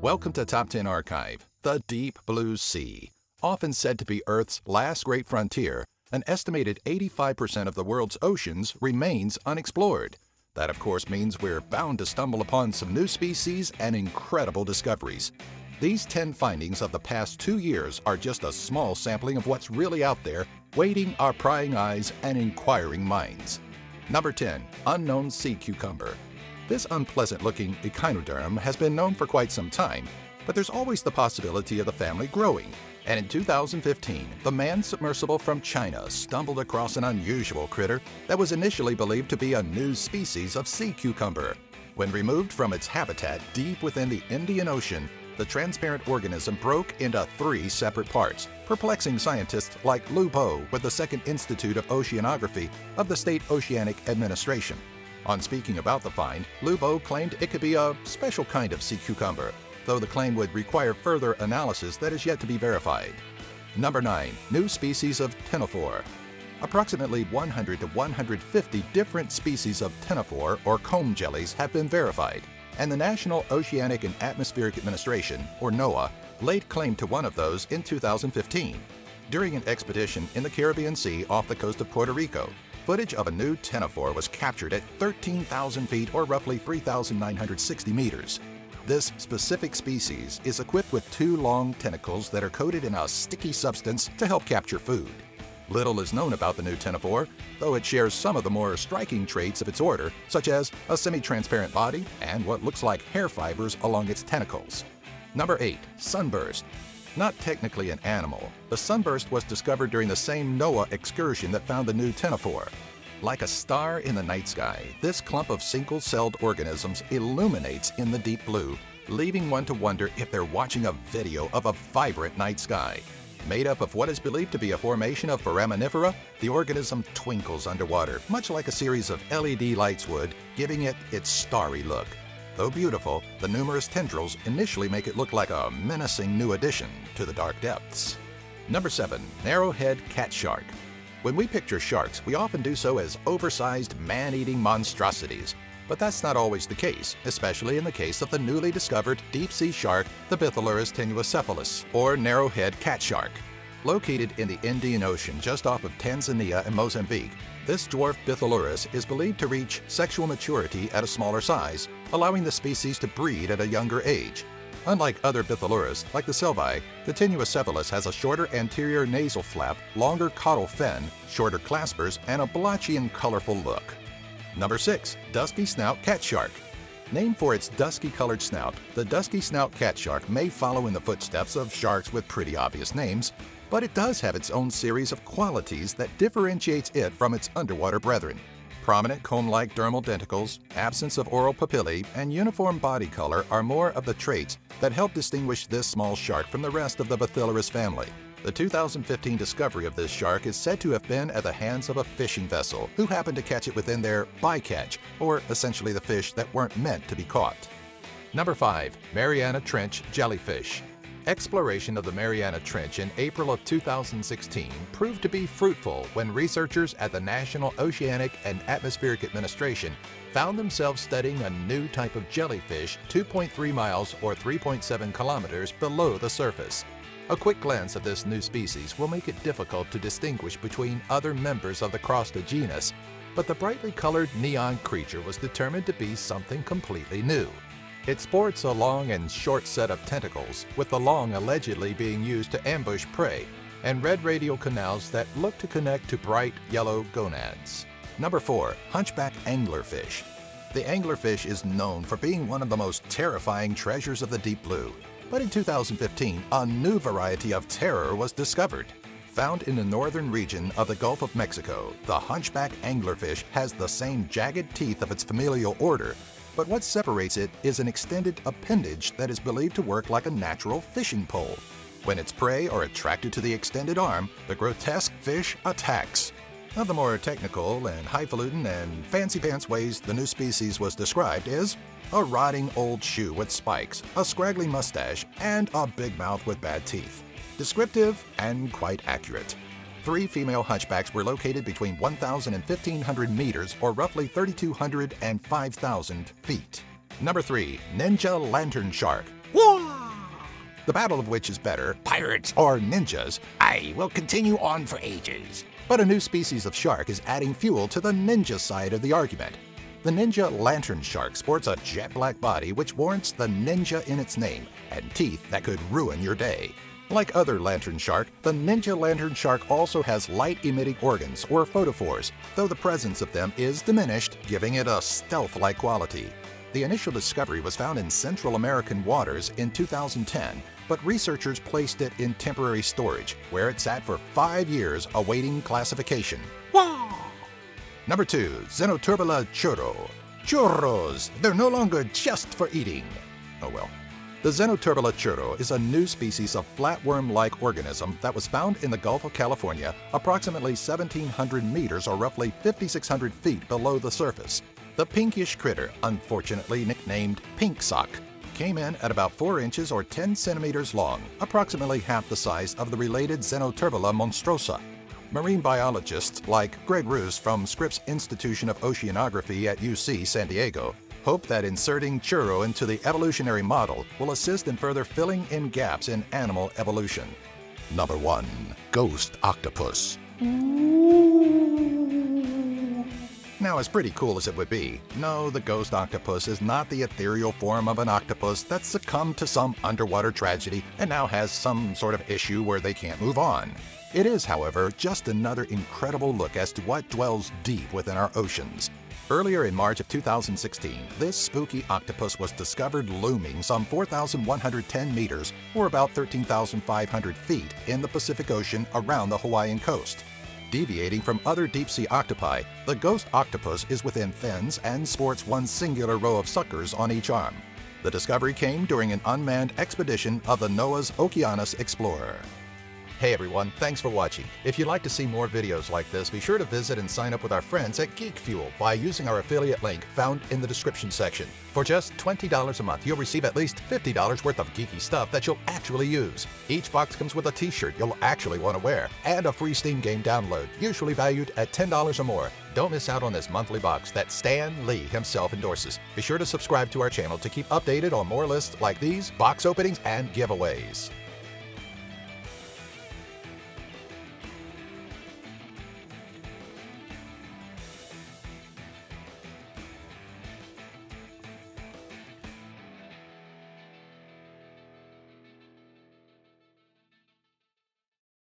Welcome to Top 10 Archive. The deep blue sea. Often said to be Earth's last great frontier, an estimated 85% of the world's oceans remains unexplored. That, of course, means we're bound to stumble upon some new species and incredible discoveries. These 10 findings of the past 2 years are just a small sampling of what's really out there, waiting our prying eyes and inquiring minds. Number 10. Unknown sea cucumber. This unpleasant-looking echinoderm has been known for quite some time, but there's always the possibility of the family growing. And in 2015, the manned submersible from China stumbled across an unusual critter that was initially believed to be a new species of sea cucumber. When removed from its habitat deep within the Indian Ocean, the transparent organism broke into 3 separate parts, perplexing scientists like Lu Bo with the Second Institute of Oceanography of the State Oceanic Administration. On speaking about the find, Lu Bo claimed it could be a special kind of sea cucumber, though the claim would require further analysis that is yet to be verified. Number 9. New species of ctenophore. Approximately 100 to 150 different species of ctenophore or comb jellies have been verified, and the National Oceanic and Atmospheric Administration, or NOAA, laid claim to one of those in 2015. During an expedition in the Caribbean Sea off the coast of Puerto Rico, footage of a new ctenophore was captured at 13,000 feet or roughly 3,960 meters. This specific species is equipped with 2 long tentacles that are coated in a sticky substance to help capture food. Little is known about the new ctenophore, though it shares some of the more striking traits of its order, such as a semi-transparent body and what looks like hair fibers along its tentacles. Number 8. Sunburst. Not technically an animal, the sunburst was discovered during the same NOAA excursion that found the new ctenophore. Like a star in the night sky, this clump of single-celled organisms illuminates in the deep blue, leaving one to wonder if they're watching a video of a vibrant night sky. Made up of what is believed to be a formation of foraminifera, the organism twinkles underwater, much like a series of LED lights would, giving it its starry look. Though beautiful, the numerous tendrils initially make it look like a menacing new addition to the dark depths. Number 7. Narrowhead Catshark. When we picture sharks, we often do so as oversized, man-eating monstrosities. But that's not always the case, especially in the case of the newly discovered deep-sea shark, the Bithyluris tenuicephalus, or narrowhead catshark. Located in the Indian Ocean just off of Tanzania and Mozambique, this dwarf Bithyluris is believed to reach sexual maturity at a smaller size, allowing the species to breed at a younger age. Unlike other Bithyluris, like the Sylvi, the tenuicephalus has a shorter anterior nasal flap, longer caudal fin, shorter claspers, and a blotchy and colorful look. Number 6. Dusky Snout Catshark. Named for its dusky-colored snout, the dusky snout catshark may follow in the footsteps of sharks with pretty obvious names, but it does have its own series of qualities that differentiates it from its underwater brethren. Prominent comb-like dermal denticles, absence of oral papillae, and uniform body color are more of the traits that help distinguish this small shark from the rest of the Bithyluris family. The 2015 discovery of this shark is said to have been at the hands of a fishing vessel who happened to catch it within their bycatch, or essentially the fish that weren't meant to be caught. Number 5. Mariana Trench Jellyfish. Exploration of the Mariana Trench in April of 2016 proved to be fruitful when researchers at the National Oceanic and Atmospheric Administration found themselves studying a new type of jellyfish 2.3 miles or 3.7 kilometers below the surface. A quick glance of this new species will make it difficult to distinguish between other members of the Crosta genus, but the brightly colored neon creature was determined to be something completely new. It sports a long and short set of tentacles, with the long allegedly being used to ambush prey, and red radial canals that look to connect to bright yellow gonads. Number 4. Hunchback Anglerfish. The anglerfish is known for being one of the most terrifying treasures of the deep blue. But in 2015, a new variety of terror was discovered. Found in the northern region of the Gulf of Mexico, the Hunchback Anglerfish has the same jagged teeth of its familial order, but what separates it is an extended appendage that is believed to work like a natural fishing pole. When its prey are attracted to the extended arm, the grotesque fish attacks. Of the more technical and highfalutin and fancy-pants ways the new species was described is a rotting old shoe with spikes, a scraggly mustache, and a big mouth with bad teeth. Descriptive and quite accurate. 3 female hunchbacks were located between 1,000 and 1,500 meters, or roughly 3,200 and 5,000 feet. Number 3. Ninja Lanternshark. Whoa! The battle of which is better, pirates or ninjas, will continue on for ages. But a new species of shark is adding fuel to the ninja side of the argument. The ninja Lanternshark sports a jet black body which warrants the ninja in its name, and teeth that could ruin your day. Like other Lanternshark, the ninja Lanternshark also has light-emitting organs, or photophores, though the presence of them is diminished, giving it a stealth-like quality. The initial discovery was found in Central American waters in 2010, but researchers placed it in temporary storage, where it sat for 5 years awaiting classification. Wow! Number 2. Xenoturbella Churro. Churros! They're no longer just for eating. Oh well. The Xenoturbella Churro is a new species of flatworm-like organism that was found in the Gulf of California, approximately 1,700 meters or roughly 5,600 feet below the surface. The pinkish critter, unfortunately nicknamed Pink Sock, came in at about 4 inches or 10 centimeters long, approximately half the size of the related Xenoturbella monstrosa. Marine biologists like Greg Roos from Scripps Institution of Oceanography at UC San Diego hope that inserting churro into the evolutionary model will assist in further filling in gaps in animal evolution. Number 1. Ghost Octopus. Now, as pretty cool as it would be, no, the ghost octopus is not the ethereal form of an octopus that succumbed to some underwater tragedy and now has some sort of issue where they can't move on. It is, however, just another incredible look as to what dwells deep within our oceans. Earlier in March of 2016, this spooky octopus was discovered looming some 4,110 meters, or about 13,500 feet, in the Pacific Ocean around the Hawaiian coast. Deviating from other deep-sea octopi, the ghost octopus is within fins and sports one singular row of suckers on each arm. The discovery came during an unmanned expedition of the NOAA's Okeanos Explorer. Hey everyone, thanks for watching. If you'd like to see more videos like this, be sure to visit and sign up with our friends at Geek Fuel by using our affiliate link found in the description section. For just $20 a month, you'll receive at least $50 worth of geeky stuff that you'll actually use. Each box comes with a t-shirt you'll actually want to wear, and a free Steam game download, usually valued at $10 or more. Don't miss out on this monthly box that Stan Lee himself endorses. Be sure to subscribe to our channel to keep updated on more lists like these, box openings, and giveaways.